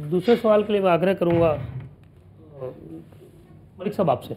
दूसरे सवाल के लिए मैं आग्रह करूंगा मलिक साहब आपसे।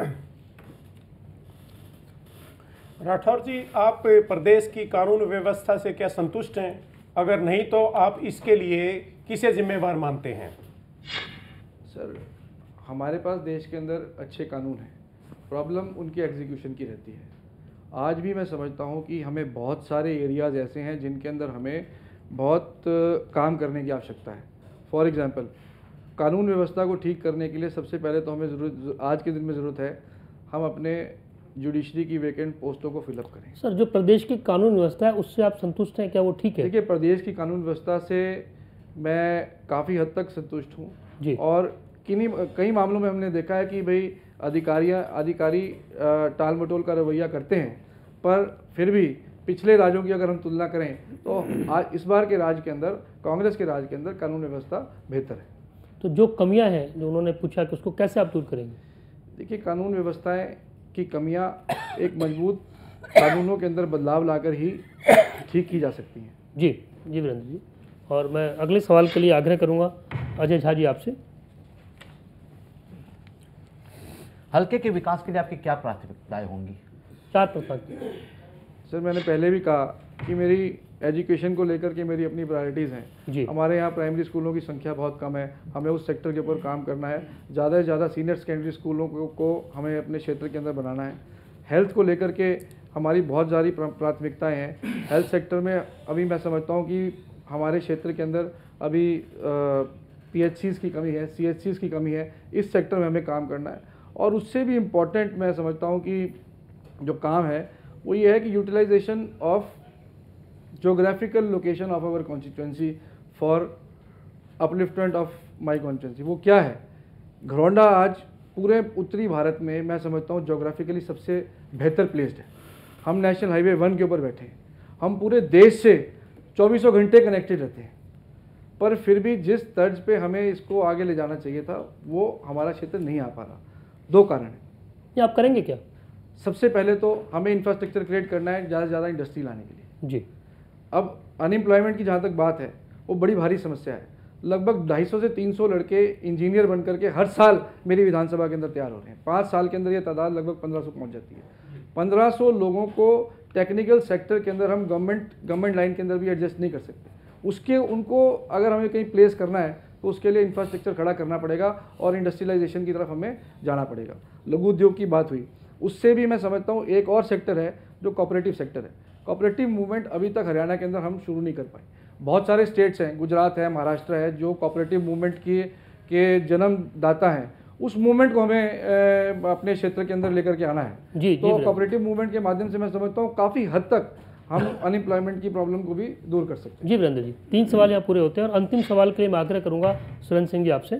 राठौर जी, आप प्रदेश की कानून व्यवस्था से क्या संतुष्ट हैं? अगर नहीं तो आप इसके लिए किसे जिम्मेवार मानते हैं? सर, हमारे पास देश के अंदर अच्छे कानून हैं, प्रॉब्लम उनकी एग्जीक्यूशन की रहती है। आज भी मैं समझता हूं कि हमें बहुत सारे एरियाज़ ऐसे हैं जिनके अंदर हमें बहुत काम करने की आवश्यकता है। फॉर एग्जांपल, कानून व्यवस्था को ठीक करने के लिए सबसे पहले तो हमें आज के दिन में ज़रूरत है हम अपने जुडिशरी की वैकेंट पोस्टों को फिलअप करें। सर, जो प्रदेश की कानून व्यवस्था है उससे आप संतुष्ट हैं, क्या वो ठीक है? देखिए, प्रदेश की कानून व्यवस्था से मैं काफ़ी हद तक संतुष्ट हूँ जी। और कई मामलों में हमने देखा है कि भाई अधिकारी टाल मटोल का रवैया करते हैं, पर फिर भी पिछले राज्यों की अगर हम तुलना करें तो आज इस बार के राज के अंदर, कांग्रेस के राज के अंदर कानून व्यवस्था बेहतर है। तो जो कमियां हैं जो उन्होंने पूछा कि उसको कैसे आप दूर करेंगे? देखिए, कानून व्यवस्थाएं की कमियां एक मजबूत कानूनों के अंदर बदलाव लाकर ही ठीक की जा सकती हैं। जी वीरेंद्र जी। और मैं अगले सवाल के लिए आग्रह करूंगा अजय झा जी आपसे। हल्के के विकास के लिए आपकी क्या प्राथमिकताएं होंगी? 4 प्रकार। सर, मैंने पहले भी कहा कि मेरी एजुकेशन को लेकर के मेरी अपनी प्रायोरिटीज़ हैं। हमारे यहाँ प्राइमरी स्कूलों की संख्या बहुत कम है, हमें उस सेक्टर के ऊपर काम करना है। ज़्यादा से ज़्यादा सीनियर सेकेंडरी स्कूलों को हमें अपने क्षेत्र के अंदर बनाना है। हेल्थ को लेकर के हमारी बहुत सारी प्राथमिकताएँ हैं। हेल्थ सेक्टर में अभी मैं समझता हूँ कि हमारे क्षेत्र के अंदर अभी PHCs की कमी है, CHCs की कमी है। इस सेक्टर में हमें काम करना है। और उससे भी इम्पॉर्टेंट मैं समझता हूँ कि जो काम है वो ये है कि utilisation of geographical location of our constituency for upliftment of my constituency. वो क्या है? घरौंडा आज पूरे उत्तरी भारत में मैं समझता हूँ जोग्राफिकली सबसे बेहतर प्लेस्ड है। हम नेशनल हाईवे 1 के ऊपर बैठे हैं, हम पूरे देश से 24 घंटे कनेक्टेड रहते हैं, पर फिर भी जिस तर्ज पे हमें इसको आगे ले जाना चाहिए था वो हमारा क्षेत्र नहीं आ पा रहा। 2 कारण हैं। ये आप करेंगे क्या? सबसे पहले तो हमें इंफ्रास्ट्रक्चर क्रिएट करना है ज़्यादा से ज़्यादा इंडस्ट्री लाने के लिए। जी। अब अनएम्प्लॉयमेंट की जहाँ तक बात है वो बड़ी भारी समस्या है। लगभग 250 से 300 लड़के इंजीनियर बन करके हर साल मेरी विधानसभा के अंदर तैयार हो रहे हैं। 5 साल के अंदर ये तादाद लगभग 1500 पहुँच जाती है। 1500 लोगों को टेक्निकल सेक्टर के अंदर हम गवर्नमेंट लाइन के अंदर भी एडजस्ट नहीं कर सकते। उनको अगर हमें कहीं प्लेस करना है तो उसके लिए इंफ्रास्ट्रक्चर खड़ा करना पड़ेगा और इंडस्ट्रियलाइजेशन की तरफ हमें जाना पड़ेगा। लघु उद्योग की बात हुई, उससे भी मैं समझता हूँ एक और सेक्टर है जो कोऑपरेटिव सेक्टर है। कोऑपरेटिव मूवमेंट अभी तक हरियाणा के अंदर हम शुरू नहीं कर पाए। बहुत सारे स्टेट्स हैं, गुजरात है, महाराष्ट्र है, जो कोऑपरेटिव मूवमेंट के जन्मदाता हैं। उस मूवमेंट को हमें अपने क्षेत्र के अंदर लेकर के आना है। तो कोऑपरेटिव मूवमेंट के माध्यम से मैं समझता हूँ काफ़ी हद तक हम अनएम्प्लॉयमेंट की प्रॉब्लम को भी दूर कर सकते हैं। जी वीरेंद्र जी, 3 सवाल यहाँ पूरे होते हैं और अंतिम सवाल के लिए मैं आग्रह करूँगा सुरेंद्र सिंह जी आपसे।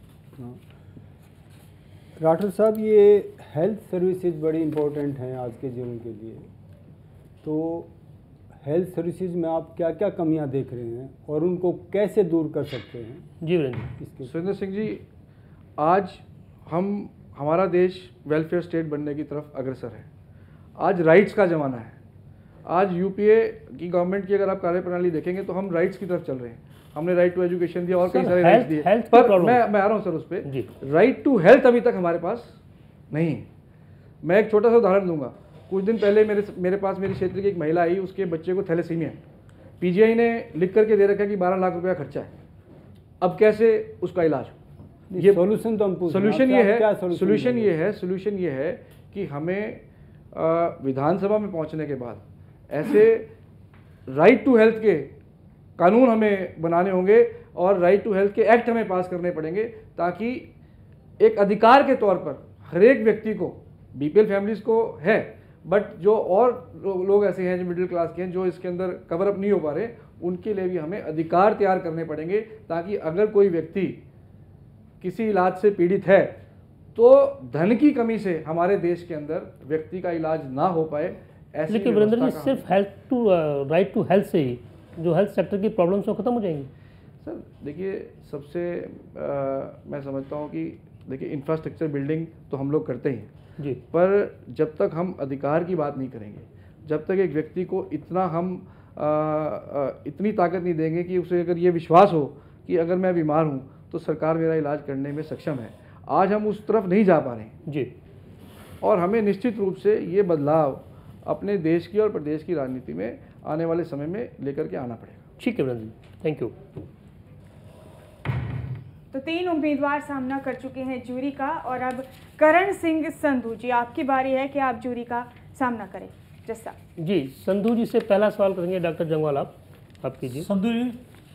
राठौर साहब, ये हेल्थ सर्विसेज बड़ी इम्पोर्टेंट हैं आज के जीवन के लिए, तो हेल्थ सर्विसेज में आप क्या क्या कमियां देख रहे हैं और उनको कैसे दूर कर सकते हैं? जी वीरेंद्र जी। सुरेंद्र सिंह जी, आज हमारा देश वेलफेयर स्टेट बनने की तरफ अग्रसर है। आज राइट्स का ज़माना है। आज यूपीए की गवर्नमेंट की अगर आप कार्यप्रणाली देखेंगे तो हम राइट्स की तरफ चल रहे हैं। हमने राइट टू एजुकेशन दिया और कई सारे राइट्स दिए, पर मैं आ रहा हूँ सर उस पर। राइट टू हेल्थ अभी तक हमारे पास नहीं है। मैं एक छोटा सा उदाहरण दूंगा। कुछ दिन पहले मेरे पास मेरे क्षेत्र की एक महिला आई, उसके बच्चे को थैलेसीमिया है। PGI ने लिख करके दे रखा है कि 12 लाख रुपया खर्चा है। अब कैसे उसका इलाज हो? ये सोल्यूशन तो हम सोल्यूशन ये है कि हमें विधानसभा में पहुंचने के बाद ऐसे राइट टू हेल्थ के कानून हमें बनाने होंगे और राइट टू हेल्थ के एक्ट हमें पास करने पड़ेंगे, ताकि एक अधिकार के तौर पर हर एक व्यक्ति को, BPL फैमिलीज को है, बट जो और लोग ऐसे हैं जो मिडिल क्लास के हैं जो इसके अंदर कवर अप नहीं हो पा रहे, उनके लिए भी हमें अधिकार तैयार करने पड़ेंगे, ताकि अगर कोई व्यक्ति किसी इलाज से पीड़ित है तो धन की कमी से हमारे देश के अंदर व्यक्ति का इलाज ना हो पाए। लेकिन वीरेंद्र जी, सिर्फ राइट टू हेल्थ से ही जो हेल्थ सेक्टर की प्रॉब्लम्स वो खत्म हो जाएंगी? सर देखिए, सबसे मैं समझता हूँ कि देखिए, इंफ्रास्ट्रक्चर बिल्डिंग तो हम लोग करते ही हैं जी, पर जब तक हम अधिकार की बात नहीं करेंगे, जब तक एक व्यक्ति को इतनी ताकत नहीं देंगे कि उसे अगर ये विश्वास हो कि अगर मैं बीमार हूँ तो सरकार मेरा इलाज करने में सक्षम है। आज हम उस तरफ नहीं जा पा रहे हैं जी, और हमें निश्चित रूप से ये बदलाव अपने देश की और प्रदेश की राजनीति में आने वाले समय में लेकर के आना पड़ेगा। ठीक है विनोद जी, थैंक यू। तो 3 उम्मीदवार सामना कर चुके हैं जूरी का, और अब करण सिंह संधू जी, आपकी बारी है कि आप जूरी का सामना करें। जैसा जी, संधू जी से पहला सवाल करेंगे डॉक्टर जंगवाल, आप कीजिए। संधू जी,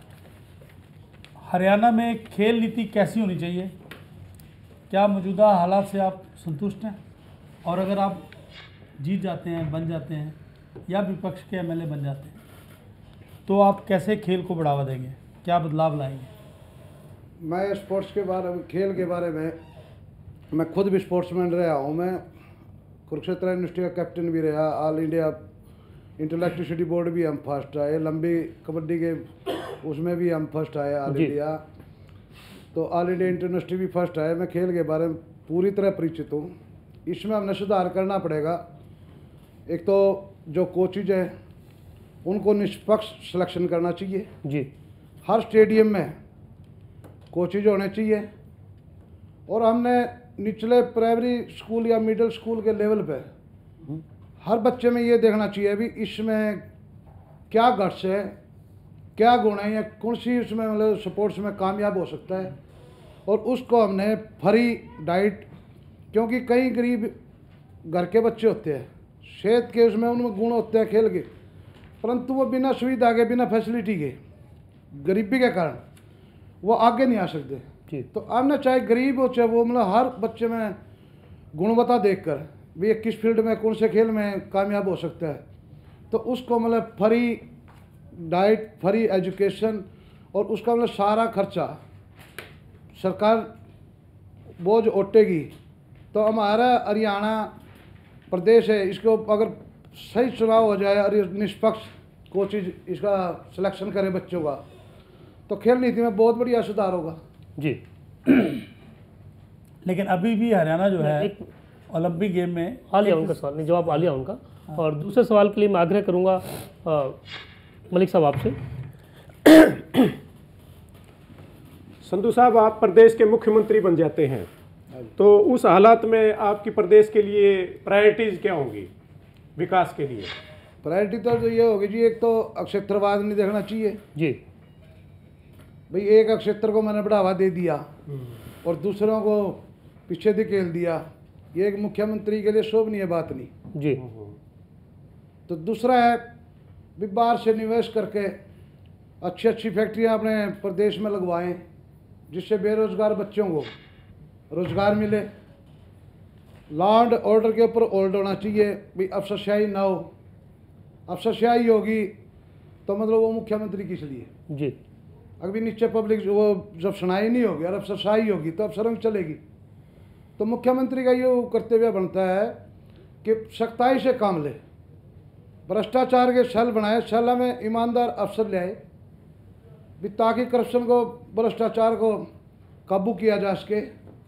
हरियाणा में खेल नीति कैसी होनी चाहिए? क्या मौजूदा हालात से आप संतुष्ट हैं? और अगर आप जीत जाते हैं, बन जाते हैं या विपक्ष के एमएलए बन जाते हैं, तो आप कैसे खेल को बढ़ावा देंगे? क्या बदलाव लाएंगे? मैं स्पोर्ट्स के बारे में, खेल के बारे में, मैं खुद भी स्पोर्ट्समैन रहा हूँ। मैं कुरुक्षेत्र यूनिवर्सिटी का कैप्टन भी रहा, ऑल इंडिया इंटेलेक्ट्रिसिटी बोर्ड भी हम फर्स्ट आए, लंबी कबड्डी के उसमें भी हम फर्स्ट आए ऑल इंडिया, तो ऑल इंडिया इंटरनेशनल भी फर्स्ट आए। मैं खेल के बारे में पूरी तरह परिचित हूँ। इसमें हमने सुधार करना पड़ेगा। एक तो जो कोचेज है उनको निष्पक्ष सिलेक्शन करना चाहिए जी, हर स्टेडियम में कोचेज होने चाहिए, और हमने निचले प्राइमरी स्कूल या मिडिल स्कूल के लेवल पे हर बच्चे में ये देखना चाहिए भी इसमें क्या गट्स है, क्या गुण है, या कौन सी उसमें मतलब स्पोर्ट्स में कामयाब हो सकता है, और उसको हमने फ्री डाइट, क्योंकि कई गरीब घर के बच्चे होते हैं, सेहत के उसमें उनमें गुण होते हैं खेल के, परंतु वो बिना सुविधा के, बिना फैसिलिटी के, गरीबी के कारण वो आगे नहीं आ सकते। जी, तो हमने चाहे गरीब हो चाहे वो, मतलब हर बच्चे में गुणवत्ता देखकर भी ये किस फील्ड में, कौन से खेल में कामयाब हो सकता है, तो उसको मतलब फ्री डाइट, फ्री एजुकेशन, और उसका मतलब सारा खर्चा सरकार बोझ उठेगी। तो हमारा हरियाणा प्रदेश है, इसको अगर सही चुनाव हो जाए और निष्पक्ष कोचेज इसका सिलेक्शन करें बच्चों का, तो खेल नीति में बहुत बढ़िया सुधार होगा। जी। लेकिन अभी भी हरियाणा जो है एक- ओलंपिक गेम में आ लिया उनका सवाल, नहीं जवाब आ लिया उनका। और दूसरे सवाल के लिए मैं आग्रह करूंगा मलिक साहब आपसे। संधू साहब, आप प्रदेश के मुख्यमंत्री बन जाते हैं, तो उस हालात में आपकी प्रदेश के लिए प्रायोरिटीज क्या होंगी विकास के लिए? प्रायोरिटी तो ये होगी जी, एक तो अक्षेत्रवाद नहीं देखना चाहिए जी, भाई, एक अक्षेत्र को मैंने बढ़ावा दे दिया और दूसरों को पीछे धकेल दिया, ये एक मुख्यमंत्री के लिए शोभनीय बात नहीं। जी, तो दूसरा है भी बाहर से निवेश करके अच्छी अच्छी फैक्ट्रियां अपने प्रदेश में लगवाएं, जिससे बेरोजगार बच्चों को रोजगार मिले। लॉ एंड ऑर्डर के ऊपर होल्ड होना चाहिए, भाई अफसरशाही ना हो। अफसरशाही होगी तो मतलब वो मुख्यमंत्री किस लिए? जी, अभी नीचे पब्लिक वो जब सुनाई नहीं होगी और अफसरशाही होगी तो अफसरों की चलेगी। तो मुख्यमंत्री का ये कर्तव्य बनता है कि सख्ताई से काम ले, भ्रष्टाचार के सेल बनाए, सेल में ईमानदार अफसर ले आए भी, ताकि करप्शन को, भ्रष्टाचार को काबू किया जा सके,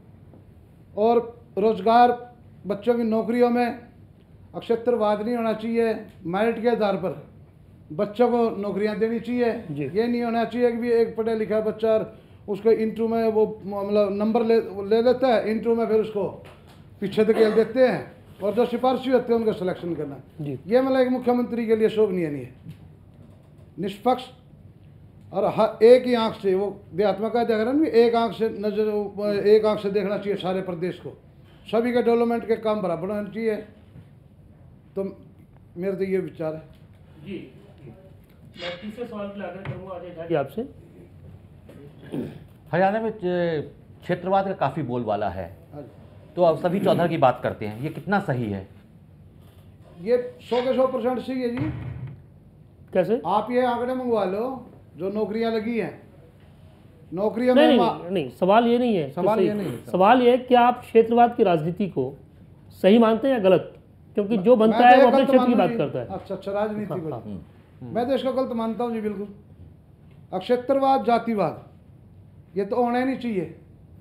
और रोजगार बच्चों की नौकरियों में अक्षेत्रवाद नहीं होना चाहिए, मेरिट के आधार पर बच्चों को नौकरियां देनी चाहिए। ये नहीं होना चाहिए कि भी एक पढ़ा लिखा बच्चा उसको इंटरव्यू में वो मतलब नंबर ले लेता है, इंटरव्यू में फिर उसको पीछे धकेल देते हैं, और जो सिफारशी होते हैं उनका सिलेक्शन करना, ये मतलब एक मुख्यमंत्री के लिए शोभनीय नहीं है। निष्पक्ष और एक ही आंख से, वो देहात्मा का जागरण भी एक आंख से नजर, एक आंख से देखना चाहिए सारे प्रदेश को, सभी के डेवलपमेंट के काम बराबर होना चाहिए। तो मेरे तो ये विचार है जी। मैं तीसरे सवाल के लिए आग्रह करूंगा अजय झा जी आपसे। हरियाणा में क्षेत्रवाद का काफ़ी बोलबाला है, तो अब सभी चौधर की बात करते हैं, ये कितना सही है? ये 100 के 100% सही है जी। कैसे? आप ये आंकड़े मंगवा लो जो नौकरियां लगी हैं, नौकरियों नहीं, में नहीं, नहीं, सवाल ये नहीं है। सवाल ये नहीं है। सवाल ये है कि आप क्षेत्रवाद की राजनीति को सही मानते हैं या गलत? क्योंकि जो बनता मैं है तो वो अपने गलत क्षेत्र की मानूं बात जी। करता है। अच्छा, राजनीति को मैं तो इसको गलत मानता हूँ जी, बिल्कुल। अक्षेत्रवाद, जातिवाद, ये तो होना ही नहीं चाहिए।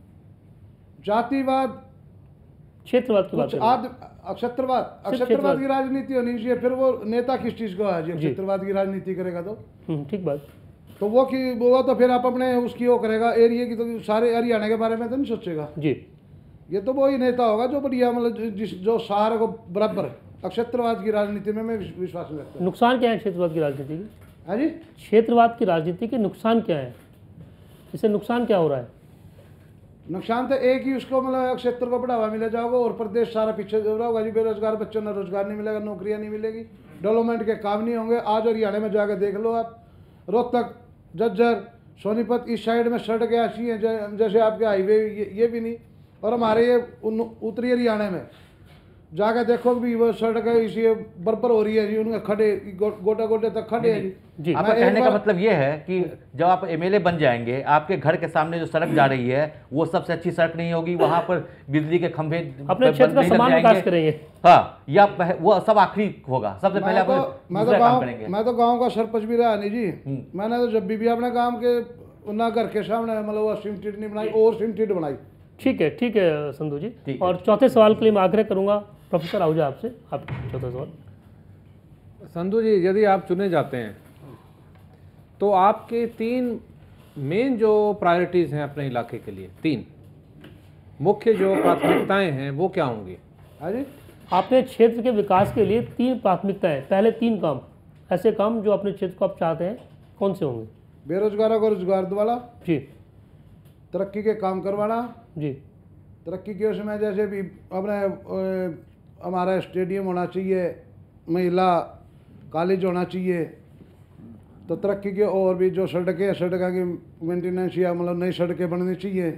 जातिवाद, क्षेत्रवाद की बात कुछ कर रहे हैं। अक्षेत्रवाद की राजनीति होनी चाहिए, फिर वो नेता किस चीज़ को है जी? अक्षेत्रवाद की राजनीति करेगा तो ठीक बात। तो वो तो फिर आप अपने उसकी वो करेगा एरिया की, तो सारे हरियाणा के बारे में तो नहीं सोचेगा जी। ये तो वही नेता होगा जो बढ़िया मतलब जो सारे को बराबर क्षेत्रवाद की राजनीति में मैं विश्वास नहीं रखता। नुकसान क्या है क्षेत्रवाद की राजनीति की? हाँ जी, क्षेत्रवाद की राजनीति के नुकसान क्या है? इससे नुकसान क्या हो रहा है? नुकसान तो एक ही, उसको मतलब क्षेत्र को बढ़ावा मिला जाएगा और प्रदेश सारा पीछे जो होगा जी। बेरोजगार बच्चों ने रोजगार नहीं मिलेगा, नौकरियां नहीं मिलेगी, डेवलपमेंट के काम नहीं होंगे। आज हरियाणा में जाकर देख लो आप, रोहतक, झज्जर, सोनीपत इस साइड में सड़कें ऐसी हैं जैसे आपके हाईवे ये भी नहीं। और हमारे ये उत्तरी हरियाणा में जाकर देखो भी वो सड़क इसी बराबर हो रही है जी, उनके खड़े गोटे गोटे तक खड़े हैं जी। आपका कहने का मतलब ये है कि जब आप एमएलए बन जाएंगे, आपके घर के सामने जो सड़क जा रही है वो सबसे अच्छी सड़क नहीं होगी, वहां पर बिजली के खंभे अपने क्षेत्र का समान विकास करेंगे। हाँ, या वो सब आखिरी होगा, सबसे पहले आप दूसरा काम करेंगे। मैं तो गाँव का सरपंच भी रहा नहीं जी। मैंने तो जब भी अपने गाँव के ना घर के सामने मतलब वो सिमटिट नहीं बनाई और सिमटिट बनाई। ठीक है संधू जी। और चौथे सवाल के लिए मैं आग्रह करूंगा प्रोफेसर आहूजा आपसे, आप चौथा सवाल। संधू जी, यदि आप चुने जाते हैं तो आपके 3 मेन जो प्रायोरिटीज़ हैं अपने इलाके के लिए, 3 मुख्य जो प्राथमिकताएं हैं वो क्या होंगी? अरे अपने क्षेत्र के विकास के लिए 3 प्राथमिकताएं, पहले 3 काम, ऐसे काम जो अपने क्षेत्र को आप चाहते हैं, कौन से होंगे? बेरोजगारों को रोजगार दिलाना जी। तरक्की के काम करवाना जी। तरक्की के उसमें जैसे भी अपने हमारा स्टेडियम होना चाहिए, महिला कॉलेज होना चाहिए, तो तरक्की के और भी जो सड़कें की मेंटेनेंस या मतलब नई सड़कें बननी चाहिए।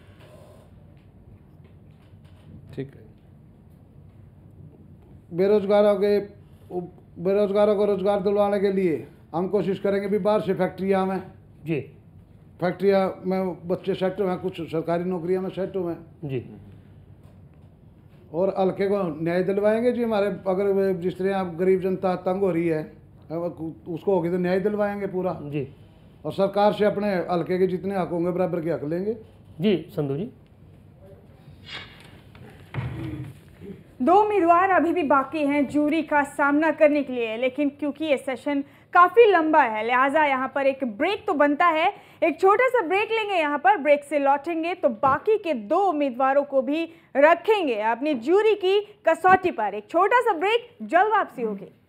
ठीक है। बेरोजगारों को रोजगार दिलवाने के लिए हम कोशिश करेंगे भी बाहर से फैक्ट्रियाँ में जी, फैक्ट्रियाँ में बच्चे सेट हुए हैं, कुछ सरकारी नौकरियाँ में सेट हुए हैं जी। और हल्के को न्याय दिलवाएंगे जी। हमारे अगर जिस तरह आप गरीब जनता तंग हो रही है उसको होगी तो न्याय दिलवाएंगे पूरा जी। और सरकार से अपने हल्के के जितने हक होंगे बराबर के हक लेंगे जी। संधू जी। 2 उम्मीदवार अभी भी बाकी हैं जूरी का सामना करने के लिए, लेकिन क्योंकि ये सेशन काफ़ी लंबा है लिहाजा यहाँ पर एक ब्रेक तो बनता है। एक छोटा सा ब्रेक लेंगे, यहाँ पर ब्रेक से लौटेंगे तो बाकी के 2 उम्मीदवारों को भी रखेंगे अपनी जूरी की कसौटी पर। एक छोटा सा ब्रेक, जल्द वापसी होगी।